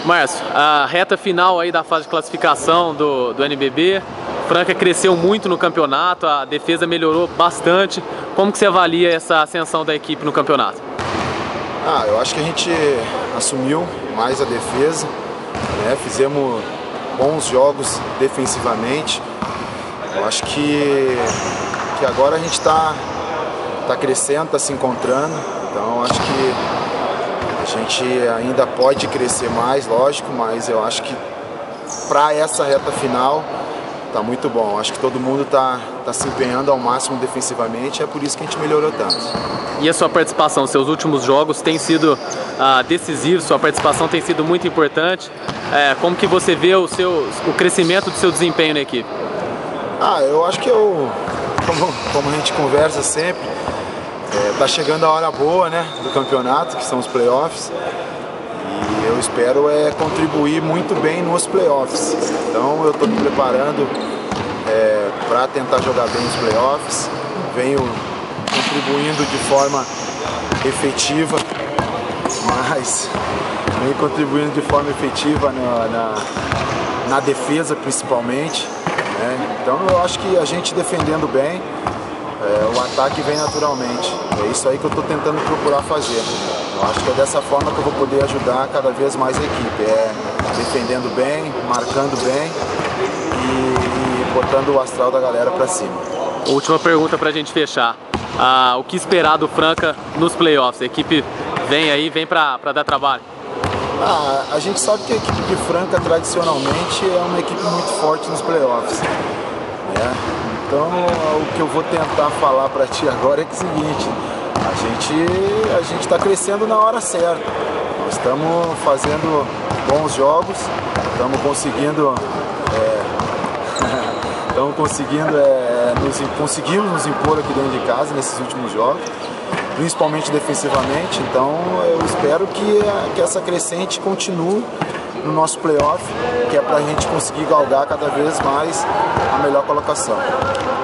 Márcio, a reta final aí da fase de classificação do NBB, Franca cresceu muito no campeonato, a defesa melhorou bastante. Como que você avalia essa ascensão da equipe no campeonato? Eu acho que a gente assumiu mais a defesa, né? Fizemos bons jogos defensivamente. Eu acho que agora a gente está crescendo, está se encontrando. Então eu acho que a gente ainda pode crescer mais, lógico, mas eu acho que para essa reta final tá muito bom. Acho que todo mundo tá se empenhando ao máximo defensivamente, é por isso que a gente melhorou tanto. E a sua participação, seus últimos jogos têm sido decisivos, sua participação tem sido muito importante. Como que você vê o crescimento do seu desempenho na equipe? Eu acho que como a gente conversa sempre, tá chegando a hora boa, né, do campeonato, que são os playoffs. E eu espero contribuir muito bem nos playoffs. Então eu estou me preparando para tentar jogar bem os playoffs. Venho contribuindo de forma efetiva, na defesa principalmente, né? Então eu acho que a gente defendendo bem, o ataque vem naturalmente. É isso aí que eu estou tentando procurar fazer. Eu acho que é dessa forma que eu vou poder ajudar cada vez mais a equipe. Defendendo bem, marcando bem e botando o astral da galera para cima. Última pergunta para a gente fechar. O que esperar do Franca nos playoffs? A equipe vem para dar trabalho? A gente sabe que a equipe de Franca tradicionalmente é uma equipe muito forte nos playoffs, né? Então o que eu vou tentar falar para ti agora é o seguinte: a gente está crescendo na hora certa. Nós estamos fazendo bons jogos, conseguimos nos impor aqui dentro de casa nesses últimos jogos, principalmente defensivamente. Então eu espero que essa crescente continue no nosso playoff, que é para a gente conseguir galgar cada vez mais a melhor colocação.